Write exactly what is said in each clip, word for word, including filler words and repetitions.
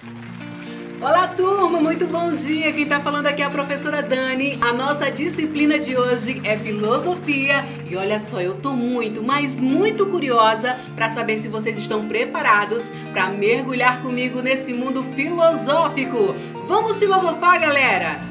Olá, turma! Muito bom dia! Quem tá falando aqui é a professora Dani. A nossa disciplina de hoje é filosofia e olha só, eu tô muito, mas muito curiosa para saber se vocês estão preparados para mergulhar comigo nesse mundo filosófico. Vamos filosofar, galera!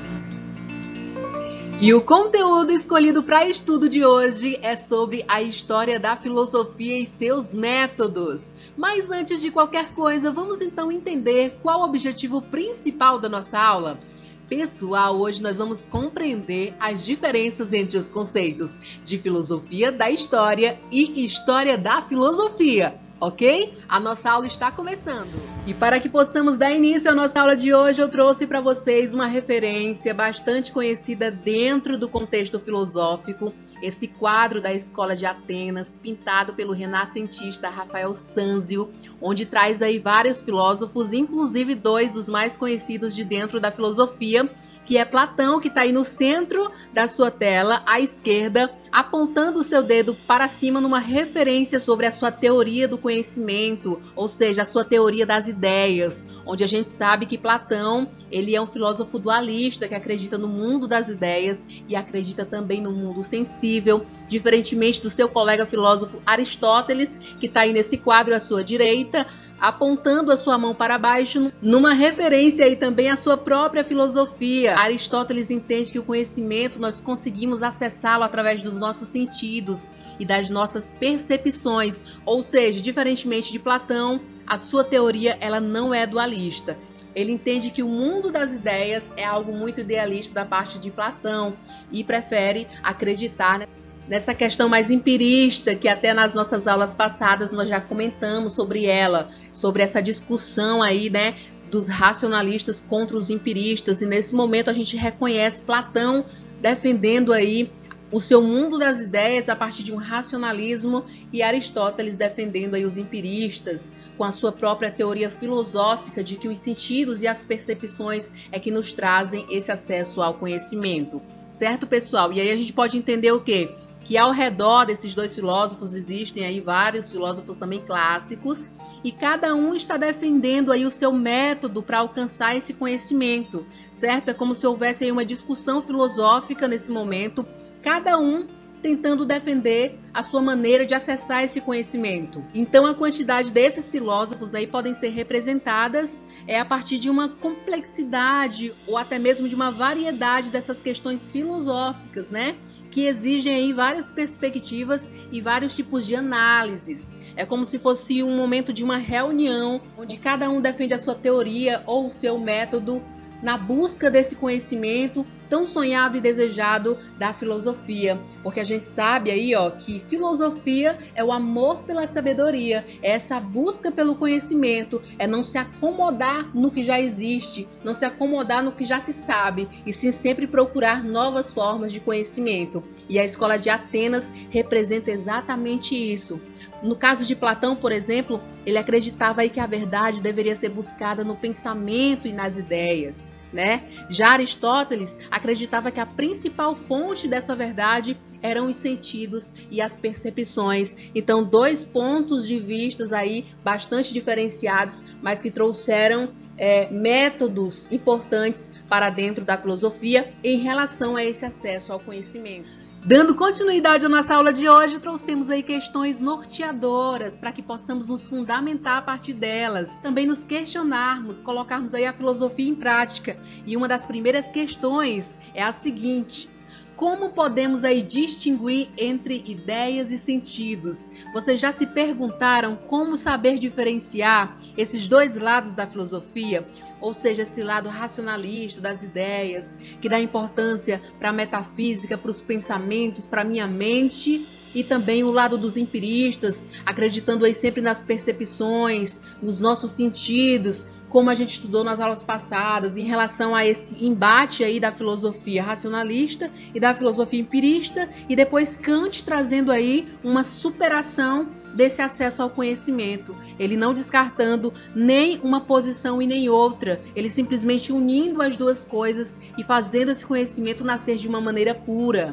E o conteúdo escolhido para estudo de hoje é sobre a história da filosofia e seus métodos. Mas antes de qualquer coisa, vamos então entender qual o objetivo principal da nossa aula. Pessoal, hoje nós vamos compreender as diferenças entre os conceitos de filosofia da história e história da filosofia. Ok? A nossa aula está começando. E para que possamos dar início à nossa aula de hoje, eu trouxe para vocês uma referência bastante conhecida dentro do contexto filosófico, esse quadro da Escola de Atenas, pintado pelo renascentista Rafael Sanzio, onde traz aí vários filósofos, inclusive dois dos mais conhecidos de dentro da filosofia, que é Platão, que está aí no centro da sua tela, à esquerda, apontando o seu dedo para cima numa referência sobre a sua teoria do conhecimento, ou seja, a sua teoria das ideias, onde a gente sabe que Platão, ele é um filósofo dualista, que acredita no mundo das ideias e acredita também no mundo sensível, diferentemente do seu colega filósofo Aristóteles, que está aí nesse quadro à sua direita, apontando a sua mão para baixo, numa referência aí também à sua própria filosofia. Aristóteles entende que o conhecimento nós conseguimos acessá-lo através dos nossos sentidos e das nossas percepções, ou seja, diferentemente de Platão, a sua teoria ela não é dualista. Ele entende que o mundo das ideias é algo muito idealista da parte de Platão e prefere acreditar nessa questão mais empirista, que até nas nossas aulas passadas nós já comentamos sobre ela, sobre essa discussão aí, né, dos racionalistas contra os empiristas, e nesse momento a gente reconhece Platão defendendo aí o seu mundo das ideias a partir de um racionalismo e Aristóteles defendendo aí os empiristas com a sua própria teoria filosófica de que os sentidos e as percepções é que nos trazem esse acesso ao conhecimento. Certo, pessoal? E aí a gente pode entender o quê? Que ao redor desses dois filósofos existem aí vários filósofos também clássicos e cada um está defendendo aí o seu método para alcançar esse conhecimento, certo? É como se houvesse aí uma discussão filosófica nesse momento, cada um tentando defender a sua maneira de acessar esse conhecimento. Então a quantidade desses filósofos aí podem ser representadas é a partir de uma complexidade ou até mesmo de uma variedade dessas questões filosóficas, né? Que exigem aí várias perspectivas e vários tipos de análises. É como se fosse um momento de uma reunião, onde cada um defende a sua teoria ou o seu método na busca desse conhecimento tão sonhado e desejado da filosofia. Porque a gente sabe aí, ó, que filosofia é o amor pela sabedoria, é essa busca pelo conhecimento, é não se acomodar no que já existe, não se acomodar no que já se sabe, e sim sempre procurar novas formas de conhecimento. E a Escola de Atenas representa exatamente isso. No caso de Platão, por exemplo, ele acreditava aí que a verdade deveria ser buscada no pensamento e nas ideias, né? Já Aristóteles acreditava que a principal fonte dessa verdade eram os sentidos e as percepções. Então, dois pontos de vistas aí bastante diferenciados, mas que trouxeram é, métodos importantes para dentro da filosofia em relação a esse acesso ao conhecimento. Dando continuidade à nossa aula de hoje, trouxemos aí questões norteadoras para que possamos nos fundamentar a partir delas, também nos questionarmos, colocarmos aí a filosofia em prática. E uma das primeiras questões é a seguinte: como podemos aí distinguir entre ideias e sentidos? Vocês já se perguntaram como saber diferenciar esses dois lados da filosofia? Ou seja, esse lado racionalista das ideias, que dá importância para a metafísica, para os pensamentos, para a minha mente, e também o lado dos empiristas, acreditando aí sempre nas percepções, nos nossos sentidos, como a gente estudou nas aulas passadas, em relação a esse embate aí da filosofia racionalista e da filosofia empirista, e depois Kant trazendo aí uma superação desse acesso ao conhecimento, ele não descartando nem uma posição e nem outra, ele simplesmente unindo as duas coisas e fazendo esse conhecimento nascer de uma maneira pura,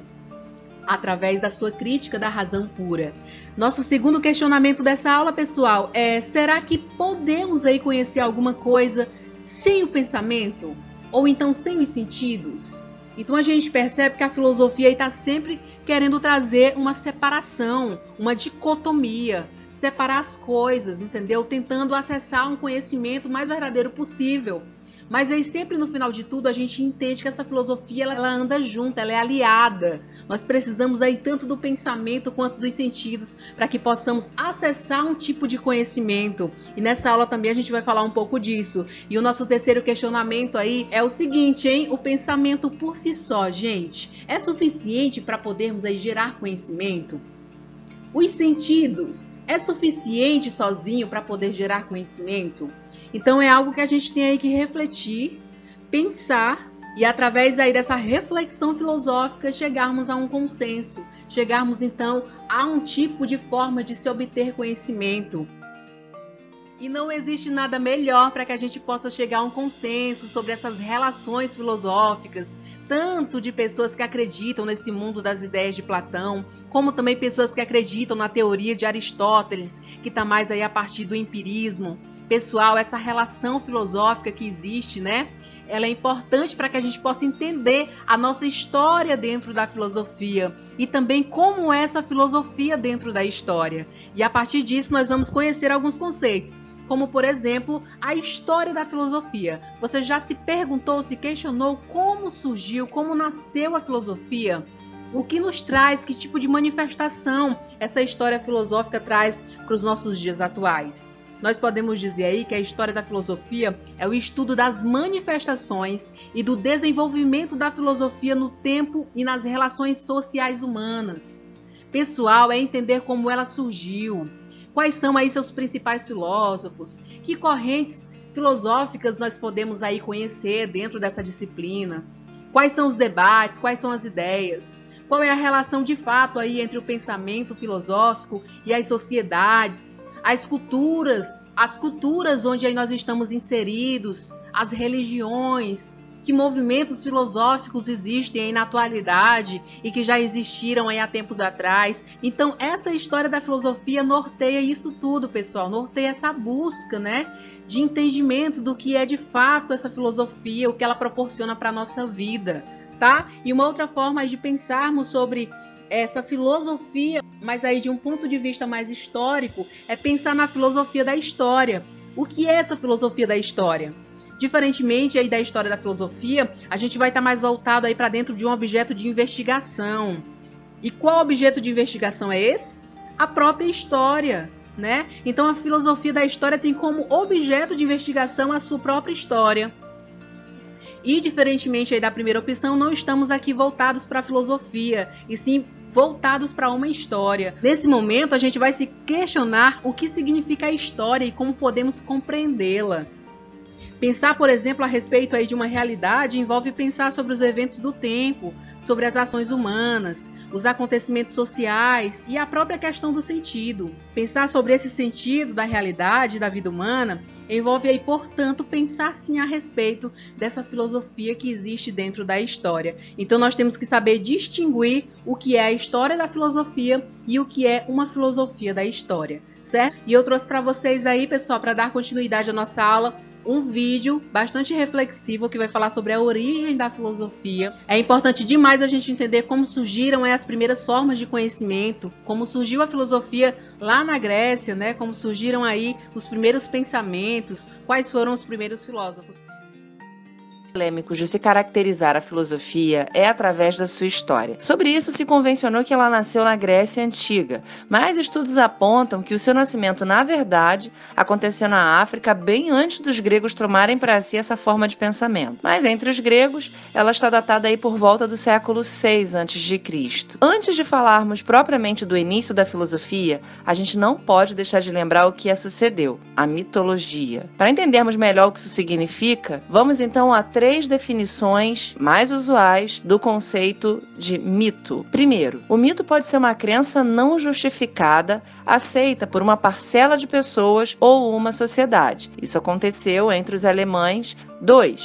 através da sua crítica da razão pura. Nosso segundo questionamento dessa aula, pessoal, é: será que podemos aí conhecer alguma coisa sem o pensamento, ou então sem os sentidos. Então a gente percebe que a filosofia está sempre querendo trazer uma separação, uma dicotomia, separar as coisas, entendeu? Tentando acessar um conhecimento mais verdadeiro possível. Mas aí sempre no final de tudo a gente entende que essa filosofia ela, ela anda junto, ela é aliada. Nós precisamos aí tanto do pensamento quanto dos sentidos para que possamos acessar um tipo de conhecimento. E nessa aula também a gente vai falar um pouco disso. E o nosso terceiro questionamento aí é o seguinte, hein? O pensamento por si só, gente, é suficiente para podermos aí gerar conhecimento? Os sentidos é suficiente sozinho para poder gerar conhecimento? Então é algo que a gente tem aí que refletir, pensar e através aí dessa reflexão filosófica chegarmos a um consenso, chegarmos então a um tipo de forma de se obter conhecimento. E não existe nada melhor para que a gente possa chegar a um consenso sobre essas relações filosóficas, tanto de pessoas que acreditam nesse mundo das ideias de Platão, como também pessoas que acreditam na teoria de Aristóteles, que está mais aí a partir do empirismo. Pessoal, essa relação filosófica que existe, né? Ela é importante para que a gente possa entender a nossa história dentro da filosofia e também como é essa filosofia dentro da história. E a partir disso nós vamos conhecer alguns conceitos, como por exemplo, a história da filosofia. Você já se perguntou, se questionou como surgiu, como nasceu a filosofia? O que nos traz, que tipo de manifestação essa história filosófica traz para os nossos dias atuais? Nós podemos dizer aí que a história da filosofia é o estudo das manifestações e do desenvolvimento da filosofia no tempo e nas relações sociais humanas. Pessoal, é entender como ela surgiu, quais são aí seus principais filósofos, que correntes filosóficas nós podemos aí conhecer dentro dessa disciplina, quais são os debates, quais são as ideias, qual é a relação de fato aí entre o pensamento filosófico e as sociedades, as culturas, as culturas onde aí nós estamos inseridos, as religiões, que movimentos filosóficos existem aí na atualidade e que já existiram aí há tempos atrás. Então essa história da filosofia norteia isso tudo, pessoal, norteia essa busca, né, de entendimento do que é de fato essa filosofia, o que ela proporciona para a nossa vida, tá? E uma outra forma de pensarmos sobre essa filosofia, mas aí de um ponto de vista mais histórico, é pensar na filosofia da história. O que é essa filosofia da história? Diferentemente aí da história da filosofia, a gente vai estar mais voltado aí para dentro de um objeto de investigação. E qual objeto de investigação é esse? A própria história, né? Então a filosofia da história tem como objeto de investigação a sua própria história. E diferentemente aí da primeira opção, não estamos aqui voltados para a filosofia, e sim voltados para uma história. Nesse momento, a gente vai se questionar o que significa a história e como podemos compreendê-la. Pensar, por exemplo, a respeito aí de uma realidade envolve pensar sobre os eventos do tempo, sobre as ações humanas, os acontecimentos sociais e a própria questão do sentido. Pensar sobre esse sentido da realidade, da vida humana, envolve aí, portanto, pensar sim a respeito dessa filosofia que existe dentro da história. Então nós temos que saber distinguir o que é a história da filosofia e o que é uma filosofia da história, certo? E eu trouxe para vocês aí, pessoal, para dar continuidade à nossa aula, um vídeo bastante reflexivo que vai falar sobre a origem da filosofia. É importante demais a gente entender como surgiram é, as primeiras formas de conhecimento, como surgiu a filosofia lá na Grécia, né? Como surgiram aí os primeiros pensamentos, quais foram os primeiros filósofos. Polêmicos de se caracterizar a filosofia é através da sua história. Sobre isso se convencionou que ela nasceu na Grécia Antiga, mas estudos apontam que o seu nascimento, na verdade, aconteceu na África bem antes dos gregos tomarem para si essa forma de pensamento. Mas entre os gregos, ela está datada aí por volta do século seis antes de Cristo. Antes de falarmos propriamente do início da filosofia, a gente não pode deixar de lembrar o que a sucedeu, a mitologia. Para entendermos melhor o que isso significa, vamos então a três definições mais usuais do conceito de mito. Primeiro, o mito pode ser uma crença não justificada, aceita por uma parcela de pessoas ou uma sociedade. Isso aconteceu entre os alemães. Dois,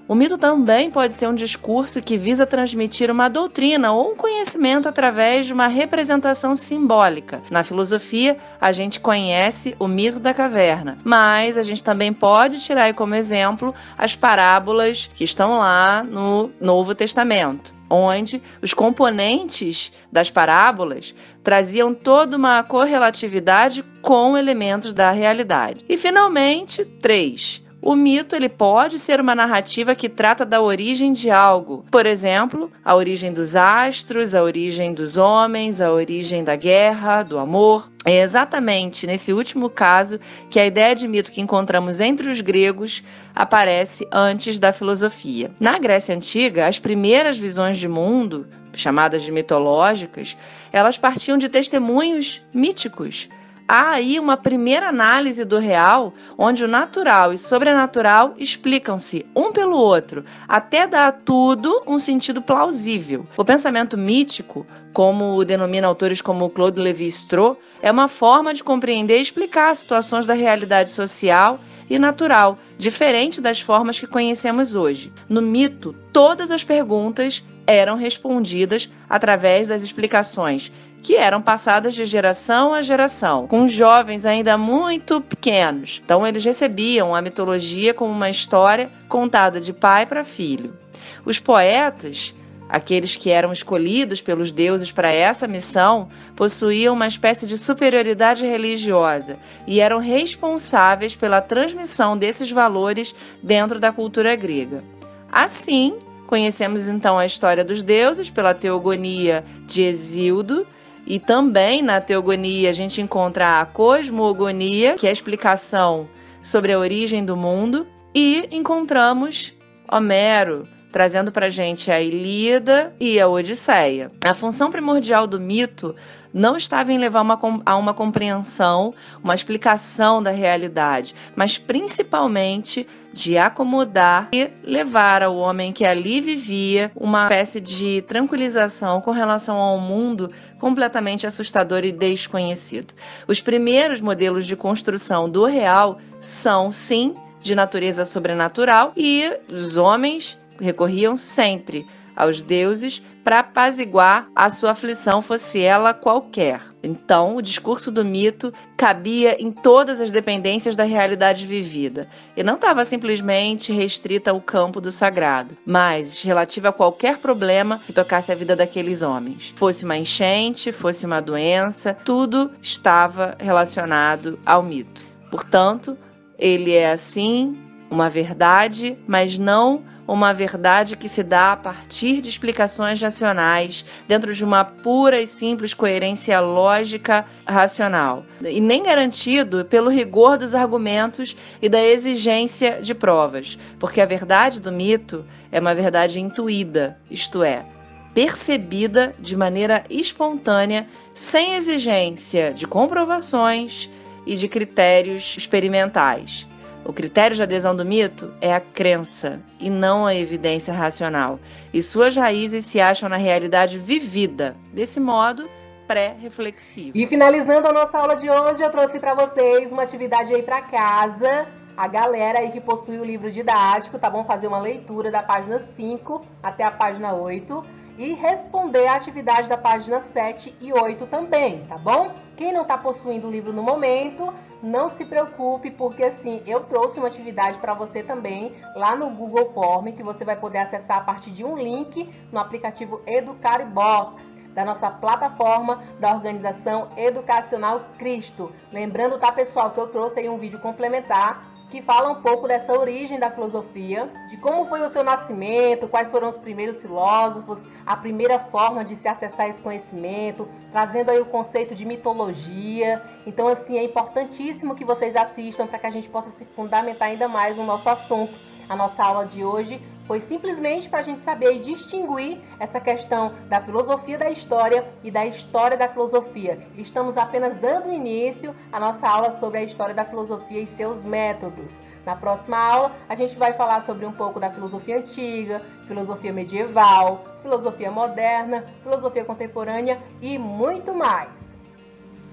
O mito também pode ser um discurso que visa transmitir uma doutrina ou um conhecimento através de uma representação simbólica. Na filosofia, a gente conhece o mito da caverna, mas a gente também pode tirar aí como exemplo as parábolas que estão lá no Novo Testamento, onde os componentes das parábolas traziam toda uma correlatividade com elementos da realidade. E, finalmente, três. O mito ele pode ser uma narrativa que trata da origem de algo. Por exemplo, a origem dos astros, a origem dos homens, a origem da guerra, do amor. É exatamente nesse último caso que a ideia de mito que encontramos entre os gregos aparece antes da filosofia. Na Grécia Antiga, as primeiras visões de mundo, chamadas de mitológicas, elas partiam de testemunhos míticos. Há aí uma primeira análise do real, onde o natural e sobrenatural explicam-se um pelo outro, até dar a tudo um sentido plausível. O pensamento mítico, como o denomina autores como Claude Lévi-Strauss, é uma forma de compreender e explicar situações da realidade social e natural, diferente das formas que conhecemos hoje. No mito, todas as perguntas eram respondidas através das explicações que eram passadas de geração a geração, com jovens ainda muito pequenos. Então eles recebiam a mitologia como uma história contada de pai para filho. Os poetas, aqueles que eram escolhidos pelos deuses para essa missão, possuíam uma espécie de superioridade religiosa e eram responsáveis pela transmissão desses valores dentro da cultura grega. Assim, conhecemos então a história dos deuses pela teogonia de Hesíodo, e também na teogonia a gente encontra a cosmogonia, que é a explicação sobre a origem do mundo, e encontramos Homero trazendo para a gente a Ilíada e a Odisseia. A função primordial do mito não estava em levar uma, a uma compreensão, uma explicação da realidade, mas principalmente de acomodar e levar ao homem que ali vivia uma espécie de tranquilização com relação ao mundo completamente assustador e desconhecido. Os primeiros modelos de construção do real são, sim, de natureza sobrenatural, e os homens recorriam sempre aos deuses para apaziguar a sua aflição, fosse ela qualquer. Então, o discurso do mito cabia em todas as dependências da realidade vivida, e não estava simplesmente restrita ao campo do sagrado, mas relativa a qualquer problema que tocasse a vida daqueles homens. Fosse uma enchente, fosse uma doença, tudo estava relacionado ao mito. Portanto, ele é, assim, uma verdade, mas não uma verdade que se dá a partir de explicações racionais, dentro de uma pura e simples coerência lógica racional, e nem garantido pelo rigor dos argumentos e da exigência de provas, porque a verdade do mito é uma verdade intuída, isto é, percebida de maneira espontânea, sem exigência de comprovações e de critérios experimentais. O critério de adesão do mito é a crença e não a evidência racional, e suas raízes se acham na realidade vivida, desse modo pré-reflexivo. E finalizando a nossa aula de hoje, eu trouxe para vocês uma atividade aí para casa. A galera aí que possui o livro didático, tá bom? Fazer uma leitura da página cinco até a página oito e responder a atividade da página sete e oito também, tá bom? Quem não está possuindo o livro no momento, não se preocupe, porque assim, eu trouxe uma atividade para você também lá no Google Form, que você vai poder acessar a partir de um link no aplicativo Educaribox, da nossa plataforma da Organização Educacional Cristo. Lembrando, tá, pessoal, que eu trouxe aí um vídeo complementar que fala um pouco dessa origem da filosofia, de como foi o seu nascimento, quais foram os primeiros filósofos, a primeira forma de se acessar esse conhecimento, trazendo aí o conceito de mitologia. Então, assim, é importantíssimo que vocês assistam para que a gente possa se fundamentar ainda mais no nosso assunto. A nossa aula de hoje foi simplesmente para a gente saber e distinguir essa questão da filosofia da história e da história da filosofia. Estamos apenas dando início à nossa aula sobre a história da filosofia e seus métodos. Na próxima aula, a gente vai falar sobre um pouco da filosofia antiga, filosofia medieval, filosofia moderna, filosofia contemporânea e muito mais.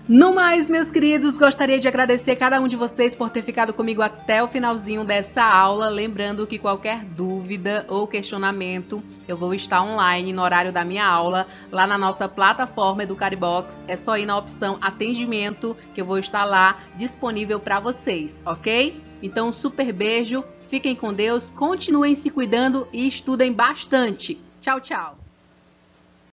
No mais, meus queridos, gostaria de agradecer cada um de vocês por ter ficado comigo até o finalzinho dessa aula. Lembrando que qualquer dúvida ou questionamento, eu vou estar online no horário da minha aula, lá na nossa plataforma Educaribox. É só ir na opção atendimento, que eu vou estar lá disponível para vocês, ok? Então, um super beijo, fiquem com Deus, continuem se cuidando e estudem bastante. Tchau, tchau!